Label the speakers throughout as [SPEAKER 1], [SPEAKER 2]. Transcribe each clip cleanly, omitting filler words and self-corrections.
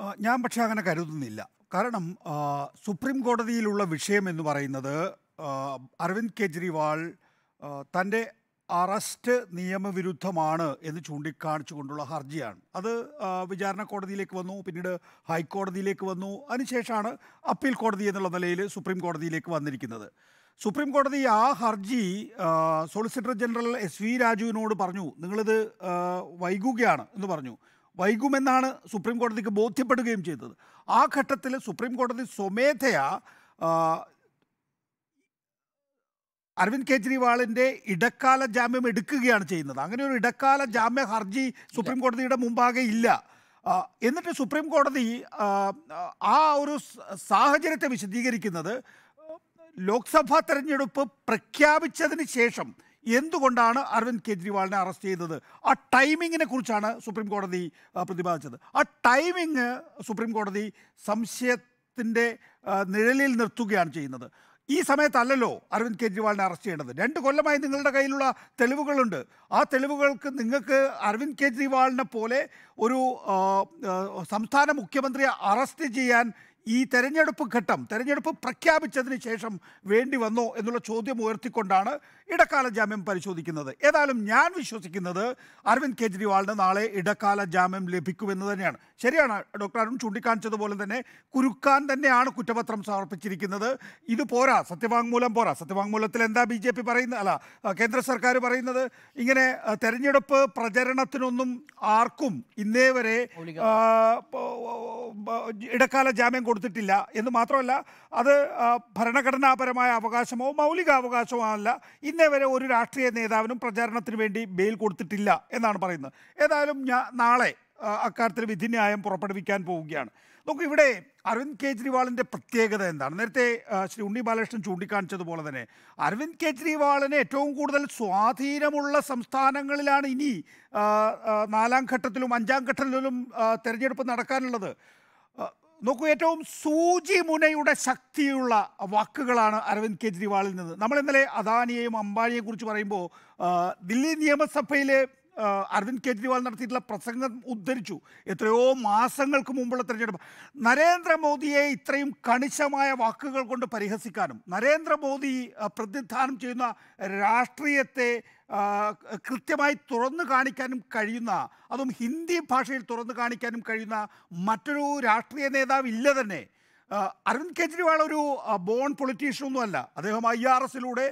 [SPEAKER 1] ഞാൻ പക്ഷേ അങ്ങനെ കരുതുന്നില്ല. കാരണം സുപ്രീം കോടതിയിലുള്ള വിഷയം എന്ന് പറയുന്നത് അരവിന്ദ് കെജ്രിവാൾ തൻ്റെ അറസ്റ്റ് നിയമവിരുദ്ധമാണ് എന്ന് ചൂണ്ടിക്കാണിച്ചുകൊണ്ടുള്ള ഹർജിയാണ്. അത് വിചാരണ കോടതിയിലേക്ക് വന്നു, പിന്നീട് ഹൈക്കോടതിയിലേക്ക് വന്നു, അതിനുശേഷമാണ് അപ്പീൽ കോടതി എന്നുള്ള നിലയിൽ സുപ്രീം കോടതിയിലേക്ക് വന്നിരിക്കുന്നത്. സുപ്രീം കോടതി ആ ഹർജി സോളിസിറ്റർ ജനറൽ SV രാജുവിനോട് പറഞ്ഞു, നിങ്ങളിത് വൈകുകയാണ് എന്ന് പറഞ്ഞു. വൈകുമെന്നാണ് സുപ്രീം കോടതിക്ക് ബോധ്യപ്പെടുകയും ചെയ്തത്. ആ ഘട്ടത്തിൽ സുപ്രീം കോടതി സ്വമേധയാ അരവിന്ദ് കെജ്രിവാളിൻ്റെ ഇടക്കാല ജാമ്യം എടുക്കുകയാണ് ചെയ്യുന്നത്. അങ്ങനെ ഒരു ഇടക്കാല ജാമ്യ ഹർജി സുപ്രീം കോടതിയുടെ മുമ്പാകെ ഇല്ല. എന്നിട്ട് സുപ്രീം കോടതി ആ ഒരു സാഹചര്യത്തെ വിശദീകരിക്കുന്നത് ലോക്സഭാ തെരഞ്ഞെടുപ്പ് പ്രഖ്യാപിച്ചതിന് ശേഷം എന്തുകൊണ്ടാണ് അരവിന്ദ് കെജ്രിവാളിനെ അറസ്റ്റ് ചെയ്തത്, ആ ടൈമിങ്ങിനെ കുറിച്ചാണ് സുപ്രീം കോടതി പ്രതിപാദിച്ചത്. ആ ടൈമിങ് സുപ്രീം കോടതി സംശയത്തിൻ്റെ നിഴലിൽ നിർത്തുകയാണ് ചെയ്യുന്നത്. ഈ സമയത്തല്ലല്ലോ അരവിന്ദ് കെജ്രിവാളിനെ അറസ്റ്റ് ചെയ്യേണ്ടത്. 2 കൊല്ലമായി നിങ്ങളുടെ കയ്യിലുള്ള തെളിവുകളുണ്ട്. ആ തെളിവുകൾക്ക് നിങ്ങൾക്ക് അരവിന്ദ് കെജ്രിവാളിനെ പോലെ ഒരു സംസ്ഥാന മുഖ്യമന്ത്രിയെ അറസ്റ്റ് ചെയ്യാൻ ഈ തെരഞ്ഞെടുപ്പ് പ്രഖ്യാപിച്ചതിന് ശേഷം വേണ്ടി വന്നോ എന്നുള്ള ചോദ്യം ഉയർത്തിക്കൊണ്ടാണ് ഇടക്കാല ജാമ്യം പരിശോധിക്കുന്നത്. ഏതായാലും ഞാൻ വിശ്വസിക്കുന്നത് അരവിന്ദ് കെജ്രിവാളിന് നാളെ ഇടക്കാല ജാമ്യം ലഭിക്കുമെന്ന് തന്നെയാണ്. ശരിയാണ്, ഡോക്ടർ അരുൺ ചൂണ്ടിക്കാണിച്ചതുപോലെ തന്നെ കുരുക്കാൻ തന്നെയാണ് കുറ്റപത്രം സമർപ്പിച്ചിരിക്കുന്നത്. ഇത് പോരാ, സത്യവാങ്മൂലം പോരാ. സത്യവാങ്മൂലത്തിൽ എന്താ BJP പറയുന്നത്, അല്ല കേന്ദ്ര സർക്കാർ പറയുന്നത്, ഇങ്ങനെ തെരഞ്ഞെടുപ്പ് പ്രചരണത്തിനൊന്നും ആർക്കും ഇന്നേ വരെ ഇടക്കാല ജാമ്യം കൊടുത്തിട്ടില്ല എന്ന് മാത്രമല്ല, അത് ഭരണഘടനാപരമായ അവകാശമോ മൗലികാവകാശമോ അല്ല. ഇന്നേ വരെ ഒരു രാഷ്ട്രീയ നേതാവിനും പ്രചാരണത്തിന് വേണ്ടി ബെയിൽ കൊടുത്തിട്ടില്ല എന്നാണ് പറയുന്നത്. ഏതായാലും നാളെ അക്കാര്യത്തിൽ വിധിന്യായം പുറപ്പെടുവിക്കാൻ പോവുകയാണ്. നോക്കൂ, ഇവിടെ അരവിന്ദ് കെജ്രിവാളിൻ്റെ പ്രത്യേകത എന്താണ്? നേരത്തെ ശ്രീ ഉണ്ണി ബാലകൃഷ്ണൻ ചൂണ്ടിക്കാണിച്ചതുപോലെ തന്നെ അരവിന്ദ് കെജ്രിവാളിന് ഏറ്റവും കൂടുതൽ സ്വാധീനമുള്ള സംസ്ഥാനങ്ങളിലാണ് ഇനി 4ാം ഘട്ടത്തിലും 5ാം ഘട്ടത്തിലും തെരഞ്ഞെടുപ്പ് നടക്കാനുള്ളത്. നോക്കൂ, ഏറ്റവും സൂചി മുനയുടെ ശക്തിയുള്ള വാക്കുകളാണ് അരവിന്ദ് കെജ്രിവാളിൽ നിന്ന്. നമ്മൾ ഇന്നലെ അദാനിയെയും അംബാനിയെയും കുറിച്ച് പറയുമ്പോൾ ദില്ലി നിയമസഭയിൽ അരവിന്ദ് കെജ്രിവാൾ നടത്തിയിട്ടുള്ള പ്രസംഗം ഉദ്ധരിച്ചു. എത്രയോ മാസങ്ങൾക്ക് മുമ്പുള്ള തെരഞ്ഞെടുപ്പ്. നരേന്ദ്രമോദിയെ ഇത്രയും കണിശമായ വാക്കുകൾ കൊണ്ട് പരിഹസിക്കാനും നരേന്ദ്രമോദി പ്രതിനിധാനം ചെയ്യുന്ന രാഷ്ട്രീയത്തെ കൃത്യമായി തുറന്നു കാണിക്കാനും കഴിയുന്ന, അതും ഹിന്ദി ഭാഷയിൽ തുറന്നു കാണിക്കാനും കഴിയുന്ന മറ്റൊരു രാഷ്ട്രീയ നേതാവ് ഇല്ല തന്നെ. അരവിന്ദ് കെജ്രിവാൾ ഒരു ബോൺ പൊളിറ്റീഷ്യനൊന്നുമല്ല. അദ്ദേഹം IRSലൂടെ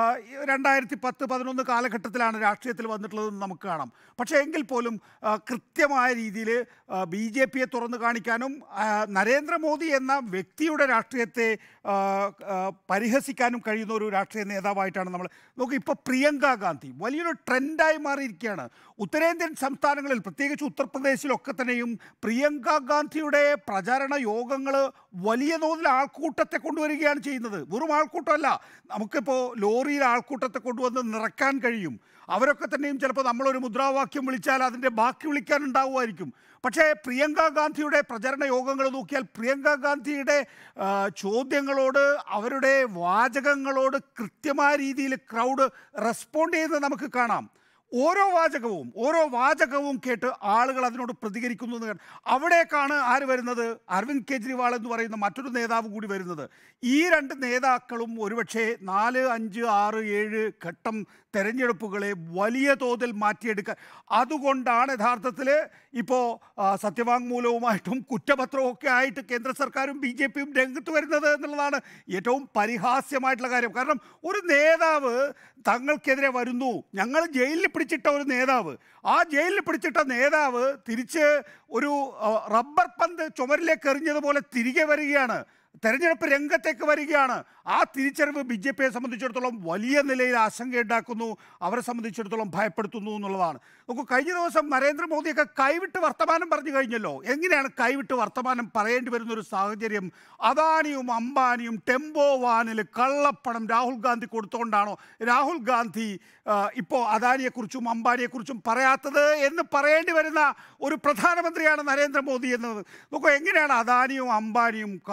[SPEAKER 1] 2010-11 കാലഘട്ടത്തിലാണ് രാഷ്ട്രീയത്തിൽ വന്നിട്ടുള്ളതെന്ന് നമുക്ക് കാണാം. പക്ഷേ എങ്കിൽ പോലും കൃത്യമായ രീതിയിൽ BJPയെ തുറന്നു കാണിക്കാനും നരേന്ദ്രമോദി എന്ന വ്യക്തിയുടെ രാഷ്ട്രീയത്തെ പരിഹസിക്കാനും കഴിയുന്ന ഒരു രാഷ്ട്രീയ നേതാവായിട്ടാണ് നമ്മൾ നോക്കുക. ഇപ്പോൾ പ്രിയങ്ക ഗാന്ധി വലിയൊരു ട്രെൻഡായി മാറിയിരിക്കുകയാണ്. ഉത്തരേന്ത്യൻ സംസ്ഥാനങ്ങളിൽ, പ്രത്യേകിച്ച് ഉത്തർപ്രദേശിലൊക്കെ തന്നെയും പ്രിയങ്ക ഗാന്ധിയുടെ പ്രചാരണ യോഗങ്ങൾ വലിയ തോതിൽ ആൾക്കൂട്ടത്തെ കൊണ്ടുവരികയാണ് ചെയ്യുന്നത്. വെറും ആൾക്കൂട്ടമല്ല, നമുക്കിപ്പോൾ ലോറിയിൽ ആൾക്കൂട്ടത്തെ കൊണ്ടുവന്ന് നിറയ്ക്കാൻ കഴിയും. അവരൊക്കെ തന്നെയും ചിലപ്പോൾ നമ്മളൊരു മുദ്രാവാക്യം വിളിച്ചാൽ അതിൻ്റെ ബാക്കി വിളിക്കാനുണ്ടാവുമായിരിക്കും. പക്ഷേ പ്രിയങ്ക ഗാന്ധിയുടെ പ്രചരണ യോഗങ്ങൾ നോക്കിയാൽ പ്രിയങ്ക ഗാന്ധിയുടെ ചോദ്യങ്ങളോട്, അവരുടെ വാചകങ്ങളോട് കൃത്യമായ രീതിയിൽ ക്രൗഡ് റെസ്പോണ്ട് ചെയ്യുന്നത് നമുക്ക് കാണാം. ഓരോ വാചകവും കേട്ട് ആളുകൾ അതിനോട് പ്രതികരിക്കുന്നു എന്ന്. അവിടേക്കാണ് ആര് വരുന്നത്? അരവിന്ദ് കെജ്രിവാൾ എന്ന് പറയുന്ന മറ്റൊരു നേതാവ് കൂടി വരുന്നത്. ഈ 2 നേതാക്കളും ഒരുപക്ഷെ 4, 5, 6, 7 ഘട്ടം തെരഞ്ഞെടുപ്പുകളെ വലിയ തോതിൽ മാറ്റിയെടുക്കാൻ, അതുകൊണ്ടാണ് യഥാർത്ഥത്തിൽ ഇപ്പോൾ സത്യവാങ്മൂലവുമായിട്ടും കുറ്റപത്രവും ഒക്കെ ആയിട്ട് കേന്ദ്ര സർക്കാരും BJPയും രംഗത്ത് വരുന്നത് എന്നുള്ളതാണ് ഏറ്റവും പരിഹാസ്യമായിട്ടുള്ള കാര്യം. കാരണം ഒരു നേതാവ് തങ്ങൾക്കെതിരെ വരുന്നു, ഞങ്ങൾ ജയിലിൽ പിടിച്ചിട്ട ഒരു നേതാവ്, ആ ജയിലിൽ പിടിച്ചിട്ട നേതാവ് തിരിച്ച് ഒരു റബ്ബർ പന്ത് ചുമരിലേക്ക് എറിഞ്ഞതുപോലെ തിരികെ വരികയാണ്, തെരഞ്ഞെടുപ്പ് രംഗത്തേക്ക് വരികയാണ്. ആ തിരിച്ചറിവ് BJPയെ സംബന്ധിച്ചിടത്തോളം വലിയ നിലയിൽ ആശങ്കയുണ്ടാക്കുന്നു, അവരെ സംബന്ധിച്ചിടത്തോളം ഭയപ്പെടുത്തുന്നു എന്നുള്ളതാണ്. നമുക്ക് കഴിഞ്ഞ ദിവസം നരേന്ദ്രമോദിയൊക്കെ കൈവിട്ട് വർത്തമാനം പറഞ്ഞു കഴിഞ്ഞല്ലോ. എങ്ങനെയാണ് കൈവിട്ട് വർത്തമാനം പറയേണ്ടി വരുന്നൊരു സാഹചര്യം? അദാനിയും അംബാനിയും ടെമ്പോ വാനിൽ കള്ളപ്പണം രാഹുൽ ഗാന്ധി കൊടുത്തുകൊണ്ടാണോ രാഹുൽ ഗാന്ധി ഇപ്പോൾ അദാനിയെക്കുറിച്ചും അംബാനിയെക്കുറിച്ചും പറയാത്തത് എന്ന് പറയേണ്ടി വരുന്ന ഒരു പ്രധാനമന്ത്രിയാണ് നരേന്ദ്രമോദി എന്നത്. നോക്കൂ, എങ്ങനെയാണ് അദാനിയും അംബാനിയും കള്ളപ്പണം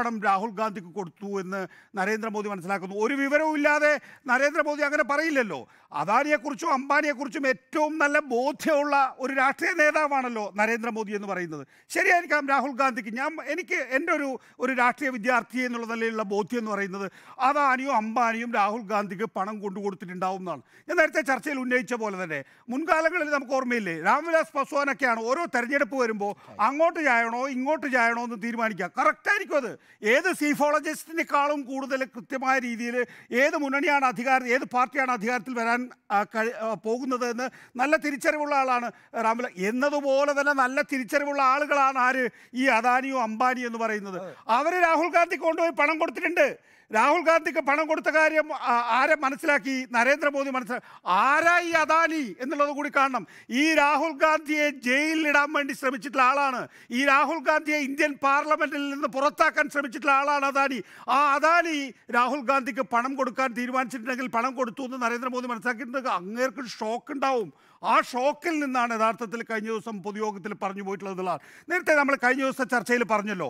[SPEAKER 1] പണം രാഹുൽ ഗാന്ധിക്ക് കൊടുത്തു എന്ന് നരേന്ദ്രമോദി മനസ്സിലാക്കുന്നു. ഒരു വിവരവും ഇല്ലാതെ നരേന്ദ്രമോദി അങ്ങനെ പറയില്ലല്ലോ. അദാനിയെക്കുറിച്ചും അംബാനിയെക്കുറിച്ചും ഏറ്റവും നല്ല ബോധ്യമുള്ള ഒരു രാഷ്ട്രീയ നേതാവാണല്ലോ നരേന്ദ്രമോദി എന്ന് പറയുന്നത്. ശരിയായിരിക്കാം രാഹുൽ ഗാന്ധിക്ക്, എനിക്ക് എൻ്റെ ഒരു രാഷ്ട്രീയ വിദ്യാർത്ഥി എന്നുള്ള നിലയിലുള്ള ബോധ്യം എന്ന് പറയുന്നത് അദാനിയും അംബാനിയും രാഹുൽ ഗാന്ധിക്ക് പണം കൊണ്ടുകൊടുത്തിട്ടുണ്ടാവും എന്നാണ്. ഞാൻ നേരത്തെ ചർച്ചയിൽ ഉന്നയിച്ച പോലെ തന്നെ മുൻകാലങ്ങളിൽ നമുക്ക് ഓർമ്മയില്ലേ, രാംവിലാസ് പാസ്വാനൊക്കെയാണ് ഓരോ തെരഞ്ഞെടുപ്പ് വരുമ്പോൾ അങ്ങോട്ട് ചായണോ ഇങ്ങോട്ട് ചായണോ എന്ന് തീരുമാനിക്കുക. കറക്റ്റായിരിക്കും അത്. ഏത് സീഫോളജിസ്റ്റിനേക്കാളും കൂടുതൽ കൃത്യമായ രീതിയിൽ ഏത് മുന്നണിയാണ് ഏത് പാർട്ടിയാണ് അധികാരത്തിൽ വരാൻ പോകുന്നത് എന്ന് നല്ല തിരിച്ചറിവുള്ള ആളാണ് രാംവിലാസ്. എന്നതുപോലെ തന്നെ നല്ല തിരിച്ചറിവുള്ള ആളുകളാണ് ആര്, ഈ അദാനിയോ അംബാനിയോ എന്ന് പറയുന്നത്. അവർ രാഹുൽ ഗാന്ധിക്ക് കൊണ്ടുപോയി പണം കൊടുത്തിട്ടുണ്ട്. രാഹുൽ ഗാന്ധിക്ക് പണം കൊടുത്ത കാര്യം ആരെ മനസ്സിലാക്കി? നരേന്ദ്രമോദി മനസ്സിലാക്കി. ആരാ ഈ അദാനി എന്നുള്ളത് കൂടി കാണണം. ഈ രാഹുൽ ഗാന്ധിയെ ജയിലിലിടാൻ വേണ്ടി ശ്രമിച്ചിട്ടുള്ള ആളാണ്. ഈ രാഹുൽ ഗാന്ധിയെ ഇന്ത്യൻ പാർലമെന്റിൽ നിന്ന് പുറത്താക്കാൻ ശ്രമിച്ചിട്ടുള്ള ആളാണ് അദാനി. ആ അദാനി രാഹുൽ ഗാന്ധിക്ക് പണം കൊടുക്കാൻ തീരുമാനിച്ചിട്ടുണ്ടെങ്കിൽ പണം കൊടുത്തു എന്ന് നരേന്ദ്രമോദി മനസ്സിലാക്കിയിട്ടുണ്ടെങ്കിൽ അങ്ങേർക്ക് ഷോക്ക് ഉണ്ടാവും. ആ ഷോക്കിൽ നിന്നാണ് യഥാർത്ഥത്തിൽ കഴിഞ്ഞ ദിവസം പൊതുയോഗത്തിൽ പറഞ്ഞു പോയിട്ടുള്ളതാണ്. നേരത്തെ നമ്മൾ കഴിഞ്ഞ ദിവസത്തെ ചർച്ചയിൽ പറഞ്ഞല്ലോ,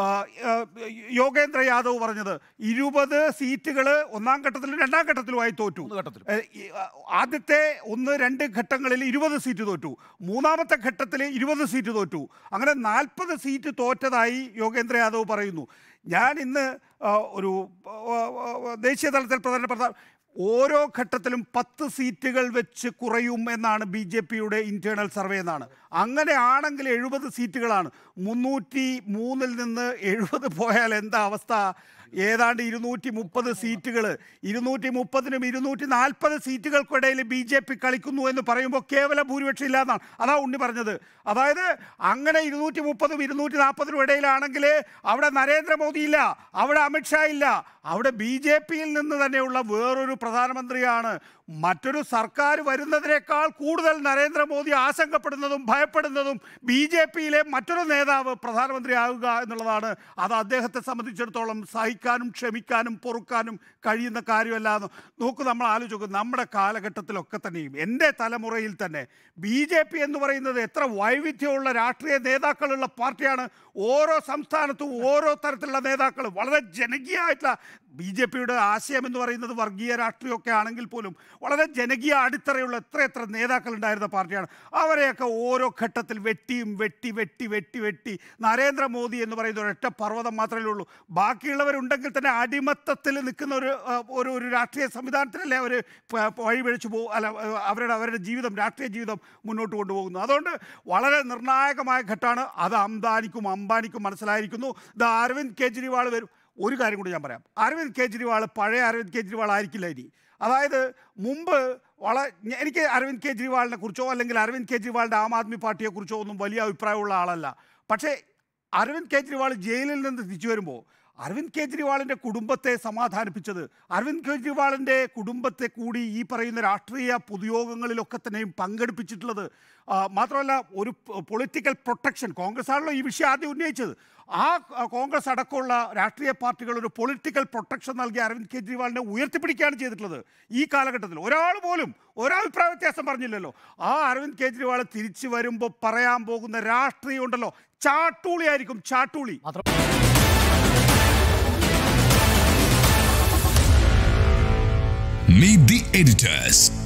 [SPEAKER 1] യോഗേന്ദ്ര യാദവ് പറഞ്ഞത് 20 സീറ്റുകൾ ഒന്നാം ഘട്ടത്തിലും രണ്ടാം ഘട്ടത്തിലുമായി തോറ്റു. ആദ്യത്തെ 1-2 ഘട്ടങ്ങളിൽ 20 സീറ്റ് തോറ്റു. മൂന്നാമത്തെ ഘട്ടത്തിൽ 20 സീറ്റ് തോറ്റു. അങ്ങനെ 40 സീറ്റ് തോറ്റതായി യോഗേന്ദ്ര യാദവ് പറയുന്നു. ഞാൻ ഇന്ന് ഒരു ദേശീയ തലത്തിൽ പ്രധാനപ്പെട്ട ഓരോ ഘട്ടത്തിലും 10 സീറ്റുകൾ വെച്ച് കുറയും എന്നാണ് BJPയുടെ ഇൻറ്റേർണൽ സർവേ എന്നാണ്. അങ്ങനെയാണെങ്കിൽ 70 സീറ്റുകളാണ്. 303-ൽ നിന്ന് 70 പോയാൽ എന്താ അവസ്ഥ? ഏതാണ്ട് 230 സീറ്റുകൾ. 230-നും 240 സീറ്റുകൾക്കിടയിൽ BJP കളിക്കുന്നു എന്ന് പറയുമ്പോൾ കേവല ഭൂരിപക്ഷം ഇല്ലാന്നാണ്. അതാ ഉണ്ണി പറഞ്ഞത്. അതായത് അങ്ങനെ 230-നും 240-നും ഇടയിലാണെങ്കിൽ അവിടെ നരേന്ദ്രമോദി ഇല്ല, അവിടെ അമിത്ഷാ ഇല്ല, അവിടെ BJPയിൽ നിന്ന് തന്നെയുള്ള വേറൊരു പ്രധാനമന്ത്രിയാണ്. മറ്റൊരു സർക്കാർ വരുന്നതിനേക്കാൾ കൂടുതൽ നരേന്ദ്രമോദി ആശങ്കപ്പെടുന്നതും ഭയപ്പെടുന്നതും BJPയിലെ മറ്റൊരു നേതാവ് പ്രധാനമന്ത്രിയാവുക എന്നുള്ളതാണ്. അത് അദ്ദേഹത്തെ സംബന്ധിച്ചിടത്തോളം സഹിക്കാനും ക്ഷമിക്കാനും പൊറുക്കാനും കഴിയുന്ന കാര്യമല്ലാന്ന് നോക്കൂ. നമ്മൾ ആലോചിക്കും, നമ്മുടെ കാലഘട്ടത്തിലൊക്കെ തന്നെയും എൻ്റെ തലമുറയിൽ തന്നെ BJP എന്ന് പറയുന്നത് എത്ര വൈവിധ്യമുള്ള രാഷ്ട്രീയ നേതാക്കളുള്ള പാർട്ടിയാണ്. ഓരോ സംസ്ഥാനത്തും ഓരോ തരത്തിലുള്ള നേതാക്കൾ, വളരെ ജനകീയമായിട്ടുള്ള BJPയുടെ ആശയം എന്ന് പറയുന്നത് വർഗീയ രാഷ്ട്രീയമൊക്കെ ആണെങ്കിൽ പോലും വളരെ ജനകീയ അടിത്തറയുള്ള എത്ര നേതാക്കളുണ്ടായിരുന്ന പാർട്ടിയാണ്. അവരെയൊക്കെ ഓരോ ഘട്ടത്തിൽ വെട്ടി നരേന്ദ്രമോദി എന്ന് പറയുന്ന ഒരൊറ്റ പർവ്വതം മാത്രമേ ഉള്ളൂ. ബാക്കിയുള്ളവരുണ്ടെങ്കിൽ തന്നെ അടിമത്തത്തിൽ നിൽക്കുന്ന ഒരു രാഷ്ട്രീയ സംവിധാനത്തിലല്ലേ അവർ വഴിപഴിച്ചു പോകും, അല്ല അവരുടെ ജീവിതം, രാഷ്ട്രീയ ജീവിതം മുന്നോട്ട് കൊണ്ടുപോകുന്നു. അതുകൊണ്ട് വളരെ നിർണായകമായ ഘട്ടമാണ് അത്. അംബാനിക്കും മനസ്സിലായിരിക്കുന്നു. ഇത് അരവിന്ദ് കെജ്രിവാൾ വരും. ഒരു കാര്യം കൂടി ഞാൻ പറയാം. അരവിന്ദ് കെജ്രിവാൾ പഴയ അരവിന്ദ് കെജ്രിവാൾ ആയിരിക്കില്ല ഇനി. അതായത് മുമ്പ് എനിക്ക് അരവിന്ദ് കെജ്രിവാളിനെ കുറിച്ചോ അല്ലെങ്കിൽ അരവിന്ദ് കെജ്രിവാളിൻ്റെ ആം ആദ്മി പാർട്ടിയെക്കുറിച്ചോ ഒന്നും വലിയ അഭിപ്രായമുള്ള ആളല്ല. പക്ഷേ അരവിന്ദ് കെജ്രിവാൾ ജയിലിൽ നിന്ന് തിരിച്ചു വരുമ്പോൾ അരവിന്ദ് കെജ്രിവാളിൻ്റെ കുടുംബത്തെ സമാധാനിപ്പിച്ചത്, അരവിന്ദ് കെജ്രിവാളിൻ്റെ കുടുംബത്തെ കൂടി ഈ പറയുന്ന രാഷ്ട്രീയ പൊതുയോഗങ്ങളിലൊക്കെ തന്നെയും പങ്കെടുപ്പിച്ചിട്ടുള്ളത്. മാത്രമല്ല ഒരു പൊളിറ്റിക്കൽ പ്രൊട്ടക്ഷൻ, കോൺഗ്രസ് ആണല്ലോ ഈ വിഷയം ആദ്യം ഉന്നയിച്ചത്. ആ കോൺഗ്രസ് അടക്കമുള്ള രാഷ്ട്രീയ പാർട്ടികൾ ഒരു പൊളിറ്റിക്കൽ പ്രൊട്ടക്ഷൻ നൽകി അരവിന്ദ് കെജ്രിവാളിനെ ഉയർത്തിപ്പിടിക്കുകയാണ് ചെയ്തിട്ടുള്ളത്. ഈ കാലഘട്ടത്തിൽ ഒരാൾ പോലും ഒരഭിപ്രായ വ്യത്യാസം പറഞ്ഞില്ലല്ലോ. ആ അരവിന്ദ് കെജ്രിവാൾ തിരിച്ചു വരുമ്പോൾ പറയാൻ പോകുന്ന രാഷ്ട്രീയം ഉണ്ടല്ലോ, ചാട്ടൂളി ആയിരിക്കും, ചാട്ടൂളി.
[SPEAKER 2] Meet the editors.